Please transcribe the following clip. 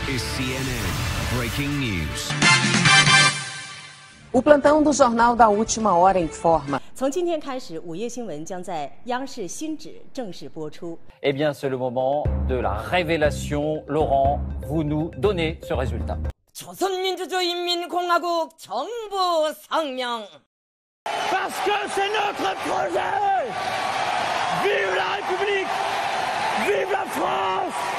is CNN Breaking News. O plantão do Jornal da Última Hora informa. 从今天开始，午夜新闻将在央视新址正式播出。 Eh bien, c'est le moment de la révélation. Laurent, vous nous donnez ce résultat. 조선민주주의인민공화국 정부 상명. Parce que c'est notre projet. Vive la République. Vive la France.